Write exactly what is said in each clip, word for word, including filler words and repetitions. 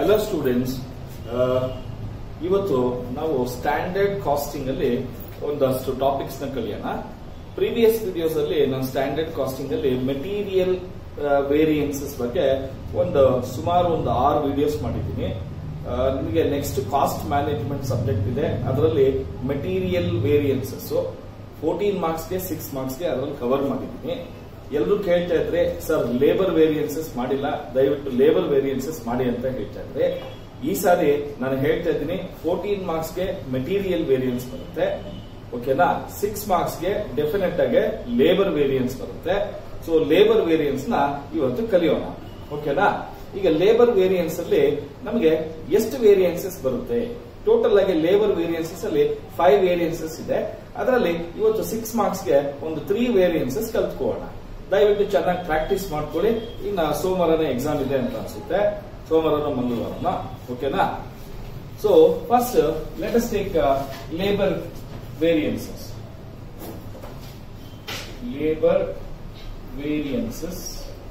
Hello students, ಇವತ್ತು ನಾವು standard costing ಅಲ್ಲಿ ಒಂದಷ್ಟು ಟಾಪಿಕ್ಸ್ ನ ಕಲಿಯೋಣ. ಪ್ರೀವಿಯಸ್ ವಿಡಿಯೋಸ್ ಅಲ್ಲಿ ನಾನು ಸ್ಟ್ಯಾಂಡರ್ಡ್ ಕಾಸ್ಟಿಂಗ್ ಅಲ್ಲಿ ಮೆಟೀರಿಯಲ್ ವೇರಿಯನ್ಸಸ್ ಬಗ್ಗೆ ಒಂದು ಸುಮಾರು ಒಂದು ಆರು ವಿಡಿಯೋಸ್ ಮಾಡಿದ್ದೀನಿ. ನಿಮಗೆ ನೆಕ್ಸ್ಟ್ ಕಾಸ್ಟ್ ಮ್ಯಾನೇಜ್ಮೆಂಟ್ ಸಬ್ಜೆಕ್ಟ್ ಇದೆ, ಅದರಲ್ಲಿ ಮೆಟೀರಿಯಲ್ ವೇರಿಯನ್ಸಸ್ ಫೋರ್ಟೀನ್ ಮಾರ್ಕ್ಸ್ಗೆ ಸಿಕ್ಸ್ ಮಾರ್ಕ್ಸ್ಗೆ ಅದರಲ್ಲಿ ಕವರ್ ಮಾಡಿದ್ದೀನಿ. ಎಲ್ಲರೂ ಕೇಳ್ತಾ ಇದ್ರೆ ಸರ್ ಲೇಬರ್ ವೇರಿಯನ್ಸಸ್ ಮಾಡಿಲ್ಲ, ದಯವಿಟ್ಟು ಲೇಬರ್ ವೇರಿಯನ್ಸಸ್ ಮಾಡಿ ಅಂತ ಹೇಳ್ತಾ ಇದ್ರೆ, ಈ ಸಾರಿ ನಾನು ಹೇಳ್ತಾ ಇದ್ದೀನಿ ಫೋರ್ಟೀನ್ ಮಾರ್ಕ್ಸ್ಗೆ ಮೆಟೀರಿಯಲ್ ವೇರಿಯನ್ಸ್ ಬರುತ್ತೆ, ಓಕೆನಾ. ಸಿಕ್ಸ್ ಮಾರ್ಕ್ಸ್ಗೆ ಡೆಫಿನೆಟ್ ಆಗಿ ಲೇಬರ್ ವೇರಿಯನ್ಸ್ ಬರುತ್ತೆ. ಸೊ ಲೇಬರ್ ವೇರಿಯನ್ಸ್ ನ ಇವತ್ತು ಕಲಿಯೋಣ, ಓಕೆನಾ. ಈಗ ಲೇಬರ್ ವೇರಿಯನ್ಸ್ ಅಲ್ಲಿ ನಮಗೆ ಎಷ್ಟು ವೇರಿಯನ್ಸಸ್ ಬರುತ್ತೆ? ಟೋಟಲ್ ಆಗಿ ಲೇಬರ್ ವೇರಿಯನ್ಸಸ್ ಅಲ್ಲಿ ಫೈವ್ ವೇರಿಯನ್ಸಸ್ ಇದೆ. ಅದರಲ್ಲಿ ಇವತ್ತು ಸಿಕ್ಸ್ ಮಾರ್ಕ್ಸ್ಗೆ ಒಂದು ತ್ರೀ ವೇರಿಯನ್ಸಸ್ ಕಲ್ತ್ಕೊಳ್ಳೋಣ. ದಯವಿಟ್ಟು ಚೆನ್ನಾಗಿ ಪ್ರಾಕ್ಟೀಸ್ ಮಾಡ್ಕೊಳ್ಳಿ. ಇನ್ನ ಸೋಮವಾರನೇ ಎಕ್ಸಾಮ್ ಇದೆ ಅಂತ ಅನ್ಸುತ್ತೆ, ಸೋಮವಾರ ಮಂಗಳವಾರನ, ಓಕೆನಾ. So first let us take labour variances. Labour variances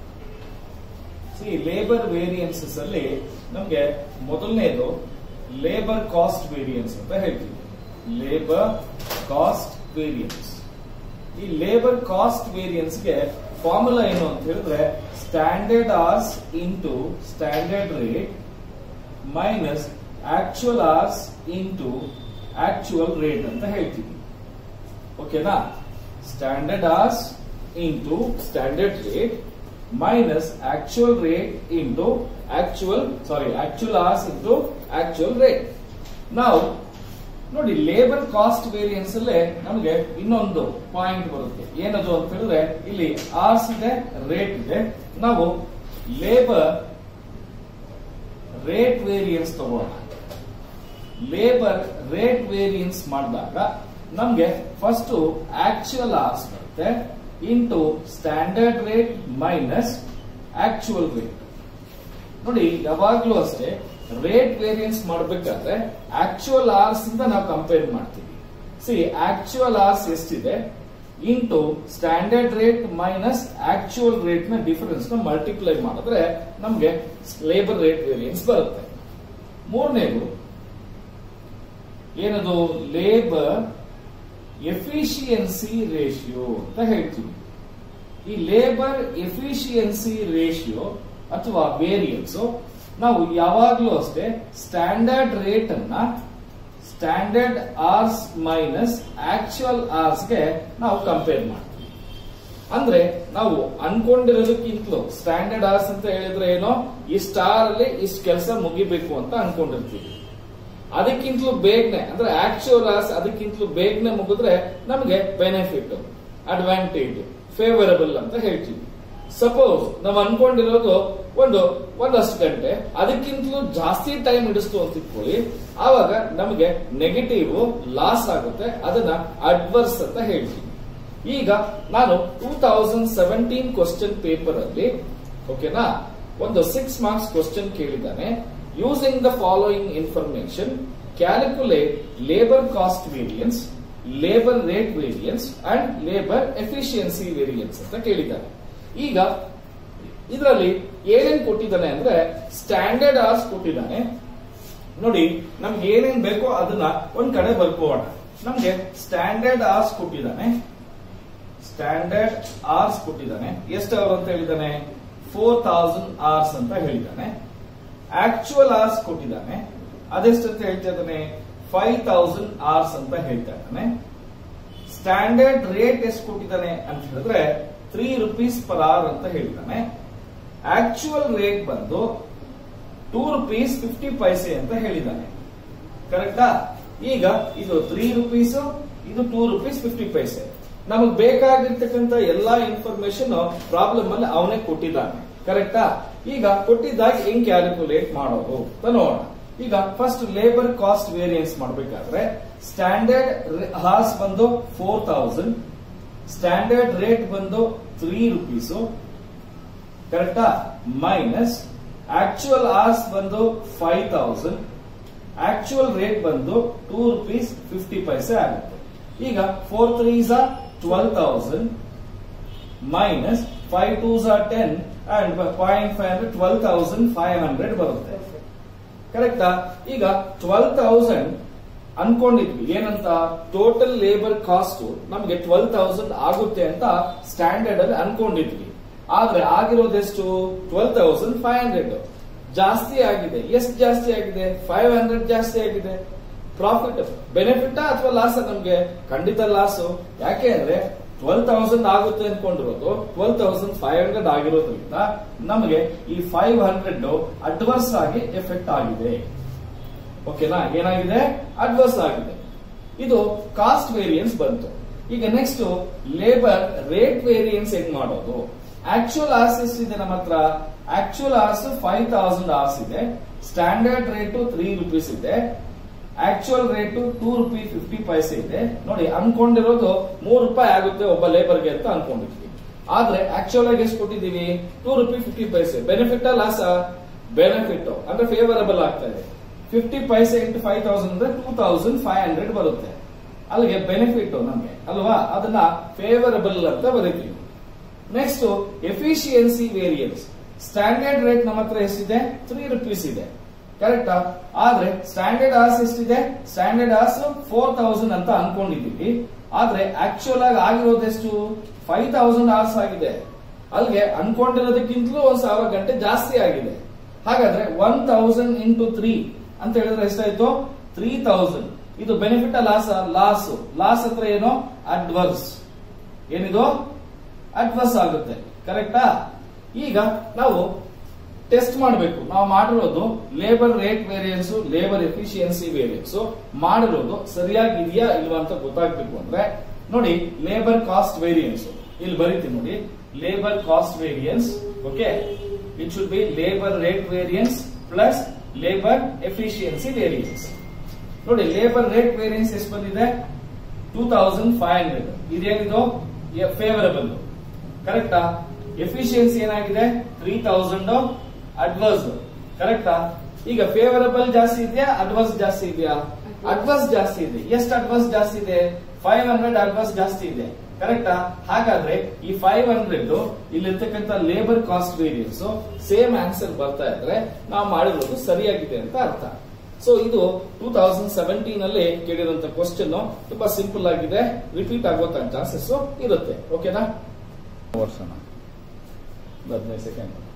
see labour variances ಅಲ್ಲಿ ನಮ್ಗೆ ಮೊದಲನೇದು ಲೇಬರ್ ಕಾಸ್ಟ್ ವೇರಿಯನ್ಸ್ ಅಂತ ಹೇಳ್ತೀವಿ. Labour cost variance. ಈ ಲೇಬರ್ ಕಾಸ್ಟ್ ವೇರಿಯನ್ಸ್ ಗೆ ಫಾರ್ಮುಲಾ ಏನು ಅಂತ ಹೇಳಿದ್ರೆ standard hours into standard rate minus actual hours into actual rate ಅಂತ ಹೇಳ್ತೀವಿ, ಓಕೆನಾ. Standard hours into standard rate minus actual rate into actual sorry actual hours into actual rate. ನಾವು ನೋಡಿ, labour cost variance ಅಲ್ಲೇ ನಮಗೆ ಇನ್ನೊಂದು ಪಾಯಿಂಟ್ ಬರುತ್ತೆ. ಏನದು ಅಂತ ಹೇಳಿದ್ರೆ ಇಲ್ಲಿ ಆರ್ಸ್ ಇದೆ, ರೇಟ್ ಇದೆ. ನಾವು ಲೇಬರ್ ರೇಟ್ ವೇರಿಯನ್ಸ್ ತಗೋಣ. ಲೇಬರ್ ರೇಟ್ ವೇರಿಯನ್ಸ್ ಮಾಡಿದಾಗ ನಮ್ಗೆ ಫಸ್ಟ್ ಆಕ್ಚುಯಲ್ ಆರ್ಸ್ ಬರುತ್ತೆ into standard rate minus actual rate. ನೋಡಿ, ಯಾವಾಗ್ಲೂ ಅಷ್ಟೇ ರೇಟ್ ವೇರಿಯನ್ಸ್ ಮಾಡಬೇಕಾದ್ರೆ ಆಕ್ಚುಯಲ್ ಅವರ್ಸ್ ಇಂದ ನಾವು ಕಂಪೇರ್ ಮಾಡ್ತೀವಿ. ಸಿ ಆಕ್ಚುಯಲ್ ಅವರ್ಸ್ ಎಷ್ಟಿದೆ into standard rate minus actual rate ನ ಡಿಫರೆನ್ಸ್ ನ ಮಲ್ಟಿಪ್ಲೈ ಮಾಡಿದ್ರೆ ನಮ್ಗೆ ಲೇಬರ್ ರೇಟ್ ವೇರಿಯನ್ಸ್ ಬರುತ್ತೆ. ಮೂರನೇದು ಏನದು ಲೇಬರ್ ಎಫಿಷಿಯನ್ಸಿ ರೇಷಿಯೋ ಅಂತ ಹೇಳ್ತೀವಿ. ಈ ಲೇಬರ್ ಎಫಿಷಿಯನ್ಸಿ ರೇಷಿಯೋ ಅಥವಾ ವೇರಿಯನ್ಸ್ ನಾವು ಯಾವಾಗ್ಲೂ ಅಷ್ಟೇ ಸ್ಟ್ಯಾಂಡರ್ಡ್ ರೇಟ್ ಅನ್ನ standard hours minus actual hours ಗೆ ನಾವು ಕಂಪೇರ್ ಮಾಡ್ತೀವಿ. ಅಂದ್ರೆ ನಾವು ಅನ್ಕೊಂಡಿರೋದಕ್ಕಿಂತಲೂ ಸ್ಟ್ಯಾಂಡರ್ಡ್ ಅವರ್ಸ್ ಅಂತ ಹೇಳಿದ್ರೆ ಏನೋ ಇಷ್ಟ ಅವರ್ ಅಲ್ಲಿ ಇಷ್ಟು ಕೆಲಸ ಮುಗಿಬೇಕು ಅಂತ ಅನ್ಕೊಂಡಿರ್ತೀವಿ. ಅದಕ್ಕಿಂತಲೂ ಬೇಗನೆ ಅಂದ್ರೆ ಆಕ್ಚುಯಲ್ ಅವರ್ಸ್ ಅದಕ್ಕಿಂತಲೂ ಬೇಗನೆ ಮುಗಿದ್ರೆ ನಮಗೆ ಬೆನಿಫಿಟ್, ಅಡ್ವಾಂಟೇಜ್, ಫೇವರಬಲ್ ಅಂತ ಹೇಳ್ತೀವಿ. ಸಪೋಸ್ ನಾವು ಅನ್ಕೊಂಡಿರೋದು ಒಂದು ಒಂದಷ್ಟು ಗಂಟೆ, ಅದಕ್ಕಿಂತಲೂ ಜಾಸ್ತಿ ಟೈಮ್ ಹಿಡಿಸ್ತು ಅಂತ ಇಟ್ಕೊಳ್ಳಿ, ಆವಾಗ ನಮಗೆ ನೆಗೆಟಿವ್ ಲಾಸ್ ಆಗುತ್ತೆ, ಅದನ್ನ ಅಡ್ವರ್ಸ್ ಅಂತ ಹೇಳ್ತೀವಿ. ಈಗ ನಾನು two thousand seventeen question paper ಅಲ್ಲಿ, ಓಕೆನಾ, ಒಂದು ಸಿಕ್ಸ್ ಮಾರ್ಕ್ಸ್ ಕ್ವಶನ್ ಕೇಳಿದ್ದಾನೆ. Using the following information calculate labour cost variance, labour rate variance and labour efficiency variance ಅಂತ ಕೇಳಿದ್ದಾನೆ. ಈಗ ಇದರಲ್ಲಿ ಏನೇನ್ ಕೊಟ್ಟಿದ್ದಾನೆ ಅಂದ್ರೆ ಸ್ಟ್ಯಾಂಡರ್ಡ್ ಅವರ್ಸ್ ಕೊಟ್ಟಿದ್ದಾನೆ. ನೋಡಿ, ನಮ್ಗೆ ಏನೇನ್ ಬೇಕೋ ಅದನ್ನ ಒಂದ್ ಕಡೆ ಬರ್ಕೋಣ. ನಮ್ಗೆ ಸ್ಟ್ಯಾಂಡರ್ಡ್ ಅವರ್ಸ್ ಕೊಟ್ಟಿದ್ದಾನೆ. ಸ್ಟ್ಯಾಂಡರ್ಡ್ ಅವರ್ಸ್ ಕೊಟ್ಟಿದ್ದಾನೆ. ಎಷ್ಟು ಅವರ್ ಅಂತ ಹೇಳಿದ್ದಾನೆ? ಫೋರ್ ತೌಸಂಡ್ ಅವರ್ಸ್ ಅಂತ ಹೇಳಿದ್ದಾನೆ. ಆಕ್ಚುಯಲ್ ಅವರ್ಸ್ ಕೊಟ್ಟಿದ್ದಾನೆ. ಅದೆಷ್ಟು ಅಂತ ಹೇಳ್ತಾ ಇದ್ದಾನೆ? ಫೈವ್ ತೌಸಂಡ್ ಅವರ್ಸ್ ಅಂತ ಹೇಳ್ತಾ ಇದ್ದಾನೆ. ಸ್ಟ್ಯಾಂಡರ್ಡ್ ರೇಟ್ ಎಷ್ಟು ಕೊಟ್ಟಿದ್ದಾನೆ ಅಂತ ಹೇಳಿದ್ರೆ ತ್ರೀ ರುಪೀಸ್ ಪರ್ ಅವರ್ ಅಂತ ಹೇಳ್ತಾನೆ. ಆಕ್ಚುಯಲ್ ರೇಟ್ ಬಂದು ಟೂ ರುಪೀಸ್ ಫಿಫ್ಟಿ ಪೈಸೆ ಅಂತ ಹೇಳಿದ್ದಾನೆ, ಕರೆಕ್ಟಾ. ಈಗ ಇದು ತ್ರೀ ರುಪೀಸ್, ಇದು ಟೂ ರುಪೀಸ್ ಫಿಫ್ಟಿ ಪೈಸೆ. ನಮಗ್ ಬೇಕಾಗಿರ್ತಕ್ಕಂಥ ಎಲ್ಲಾ ಇನ್ಫಾರ್ಮೇಶನ್ ಪ್ರಾಬ್ಲಮ್ ಅಲ್ಲಿ ಅವನೇ ಕೊಟ್ಟಿದ್ದಾನೆ, ಕರೆಕ್ಟಾ. ಈಗ ಕೊಟ್ಟಿದ್ದಾಗ ಹೆಂಗ್ ಕ್ಯಾಲ್ಕುಲೇಟ್ ಮಾಡೋದು ಅಂತ ನೋಡೋಣ. ಈಗ ಫಸ್ಟ್ ಲೇಬರ್ ಕಾಸ್ಟ್ ವೇರಿಯನ್ಸ್ ಮಾಡಬೇಕಾದ್ರೆ ಸ್ಟ್ಯಾಂಡರ್ಡ್ ಹಾರ್ಸ್ ಬಂದು ಫೋರ್ ತೌಸಂಡ್, ಸ್ಟ್ಯಾಂಡರ್ಡ್ ರೇಟ್ ಬಂದು ತ್ರೀ ರುಪೀಸು, ಕರೆಕ್ಟಾ, ಮೈನಸ್ ಆಕ್ಚುಯಲ್ ಅವರ್ಸ್ ಬಂದು ಫೈವ್ ತೌಸಂಡ್, ಆಕ್ಚುಯಲ್ ರೇಟ್ ಬಂದು ಟೂ ರುಪೀಸ್ ಫಿಫ್ಟಿ ಪೈಸೆ ಆಗುತ್ತೆ. ಈಗ four threes are twelve thousand minus five twos are ten and point five ಅಂದ್ರೆ twelve thousand five hundred ಬರುತ್ತೆ. ಕರೆಕ್ಟಾ? ಈಗ ಟ್ವೆಲ್ ತೌಸಂಡ್ ಅನ್ಕೊಂಡಿದ್ವಿ ಏನಂತ, ಟೋಟಲ್ ಲೇಬರ್ ಕಾಸ್ಟ್ ನಮ್ಗೆ ಟ್ವೆಲ್ ತೌಸಂಡ್ ಆಗುತ್ತೆ ಅಂತ ಸ್ಟ್ಯಾಂಡರ್ಡ್ ಅಲ್ಲಿ ಅನ್ಕೊಂಡಿದ್ವಿ. ಆದ್ರೆ ಆಗಿರೋದೆಷ್ಟು? ಟ್ವೆಲ್ ತೌಸಂಡ್ ಫೈವ್ ಹಂಡ್ರೆಡ್ ಜಾಸ್ತಿ ಆಗಿದೆ. ಎಷ್ಟು ಜಾಸ್ತಿ ಆಗಿದೆ? ಫೈವ್ ಹಂಡ್ರೆಡ್ ಜಾಸ್ತಿ ಆಗಿದೆ. ಪ್ರಾಫಿಟ್ ಬೆನಿಫಿಟ್ ಅಥವಾ ಲಾಸ್? ನಮ್ಗೆ ಖಂಡಿತ ಲಾಸ್. ಯಾಕೆ ಅಂದ್ರೆ ಟ್ವೆಲ್ ತೌಸಂಡ್ ಆಗುತ್ತೆ ಅನ್ಕೊಂಡಿರೋದು ಟ್ವೆಲ್ ತೌಸಂಡ್ ಫೈವ್ ಹಂಡ್ರೆಡ್ ಆಗಿರೋದ್ರಿಂದ ನಮಗೆ ಈ ಫೈವ್ ಹಂಡ್ರೆಡ್ ಅಡ್ವರ್ಸ್ ಆಗಿ ಎಫೆಕ್ಟ್ ಆಗಿದೆ. ಓಕೆನಾ? ಏನಾಗಿದೆ? ಅಡ್ವರ್ಸ್ ಆಗಿದೆ. ಇದು ಕಾಸ್ಟ್ ವೇರಿಯನ್ಸ್ ಬಂತು. ಈಗ ನೆಕ್ಸ್ಟ್ ಲೇಬರ್ ರೇಟ್ ವೇರಿಯನ್ಸ್ ಹೆಂಗ್ ಮಾಡೋದು? ಆಕ್ಚುಯಲ್ ಅವರ್ಸ್ ಎಷ್ಟಿದೆ ನಮ್ಮ ಹತ್ರ? Actual hours five thousand hours ಇದೆ. ಸ್ಟ್ಯಾಂಡರ್ಡ್ ರೇಟ್ ತ್ರೀ ರುಪೀಸ್ ಇದೆ. Actual rate two rupee fifty paise ಇದೆ. ನೋಡಿ, ಅನ್ಕೊಂಡಿರೋದು ಮೂರು ರೂಪಾಯಿ ಆಗುತ್ತೆ ಒಬ್ಬ ಲೇಬರ್ಗೆ ಅಂತ ಅನ್ಕೊಂಡಿದ್ವಿ. ಆದ್ರೆ ಆಕ್ಚುಯಲ್ ಆಗಿ ಎಷ್ಟು ಕೊಟ್ಟಿದೀವಿ? Two rupee fifty paise. Benefit loss? Benefit ಅಂದ್ರೆ ಫೇವರಬಲ್ ಆಗ್ತಾ ಇದೆ. Fifty paise into five thousand ಅಂದ್ರೆ ಟೂ ತೌಸಂಡ್ ಫೈವ್ ಹಂಡ್ರೆಡ್ ಬರುತ್ತೆ. ಅಲ್ಲಿಗೆ ಬೆನಿಫಿಟ್ ನಮ್ಗೆ ಅಲ್ವಾ? ಅದನ್ನ ಫೇವರಬಲ್ ಅಂತ ಬರೀತೀವಿ. Next efficiency variance. Standard rate ನಮ್ಮ ಹತ್ರ ಎಷ್ಟಿದೆ? ತ್ರೀ ರುಪೀಸ್ ಇದೆ. ಕರೆಕ್ಟಾ? ಆದ್ರೆ ಸ್ಟ್ಯಾಂಡರ್ಡ್ ಅವರ್ಸ್ ಎಷ್ಟಿದೆ? ಸ್ಟ್ಯಾಂಡರ್ಡ್ ಅವರ್ಸ್ ಫೋರ್ ತೌಸಂಡ್ ಅಂತ ಅನ್ಕೊಂಡಿದ್ದೀವಿ. ಆದ್ರೆ ಆಕ್ಚುಯಲ್ ಆಗಿ ಆಗಿರೋದೆಷ್ಟು? ಫೈವ್ ತೌಸಂಡ್ ಅವರ್ಸ್ ಆಗಿದೆ. ಅಲ್ಲಿಗೆ ಅನ್ಕೊಂಡಿರೋದಕ್ಕಿಂತಲೂ ಒಂದ್ ಸಾವಿರ ಗಂಟೆ ಜಾಸ್ತಿ ಆಗಿದೆ. ಹಾಗಾದ್ರೆ ಒನ್ ತೌಸಂಡ್ ಇಂಟು ತ್ರೀ ಅಂತ ಹೇಳಿದ್ರೆ ಎಷ್ಟಾಯ್ತು? Three thousand. ಇದು ಬೆನಿಫಿಟ್ ಲಾಸ್? ಲಾಸ್. ಲಾಸ್ ಹತ್ರ ಏನೋ? ಅಡ್ವರ್ಸ್. ಏನಿದು? ಅಡ್ವರ್ಸ್ ಆಗುತ್ತೆ. ಕರೆಕ್ಟಾ? ಈಗ ನಾವು ಟೆಸ್ಟ್ ಮಾಡಬೇಕು. ನಾವು ಮಾಡಿರೋದು labour rate variance, labour efficiency variance ಮಾಡಿರೋದು ಸರಿಯಾಗಿದೆಯಾ ಇಲ್ವಾ ಅಂತ ಗೊತ್ತಾಗ್ಬೇಕು ಅಂದ್ರೆ ನೋಡಿ, ಲೇಬರ್ ಕಾಸ್ಟ್ ವೇರಿಯನ್ಸ್ ಇಲ್ಲಿ ಬರೀತೀನಿ ನೋಡಿ. Labour cost variance, okay, it should be labour rate variance plus labour efficiency variance. ನೋಡಿ, ಲೇಬರ್ ರೇಟ್ ವೇರಿಯನ್ಸ್ ಎಷ್ಟು ಬಂದಿದೆ? Two thousand five hundred. ಇದೇನಿದು? ಫೇವರಬಲ್. ಕರೆಕ್ಟಾ? ಎಫಿಷಿಯನ್ಸಿ ಏನಾಗಿದೆ? Three thousand adverse. ಕರೆಕ್ಟಾ? ಈಗ ಫೇವರಬಲ್ ಜಾಸ್ತಿ ಇದೆಯಾ? ಅಡ್ವರ್ಸ್ ಜಾಸ್ತಿ ಇದೆಯಾ? ಅಡ್ವರ್ಸ್ ಜಾಸ್ತಿ ಇದೆ. ಎಷ್ಟು ಅಡ್ವರ್ಸ್ ಜಾಸ್ತಿ ಇದೆ? ಫೈವ್ ಹಂಡ್ರೆಡ್ ಅಡ್ವರ್ಸ್ ಜಾಸ್ತಿ ಇದೆ. ಕರೆಕ್ಟಾ? ಹಾಗಾದ್ರೆ ಈ ಫೈವ್ ಹಂಡ್ರೆಡ್ ಇಲ್ಲಿರ್ತಕ್ಕಂಥ labour cost variance same answer ಬರ್ತಾ ಇದ್ರೆ ನಾವು ಮಾಡಿರೋದು ಸರಿಯಾಗಿದೆ ಅಂತ ಅರ್ಥ. ಸೊ ಇದು ಟೂ ತೌಸಂಡ್ ಸೆವೆಂಟೀನ್ ಅಲ್ಲಿ ಕೇಳಿರುವಂತ ಕ್ವಶನ್ ತುಂಬಾ ಸಿಂಪಲ್ ಆಗಿದೆ. ರಿಪೀಟ್ ಆಗುವಂತ ಚಾನ್ಸಸ್ ಇರುತ್ತೆ. ಓಕೆನಾ? ವರ್ಷನ ಹದಿನೈದು ಸೆಕೆಂಡ್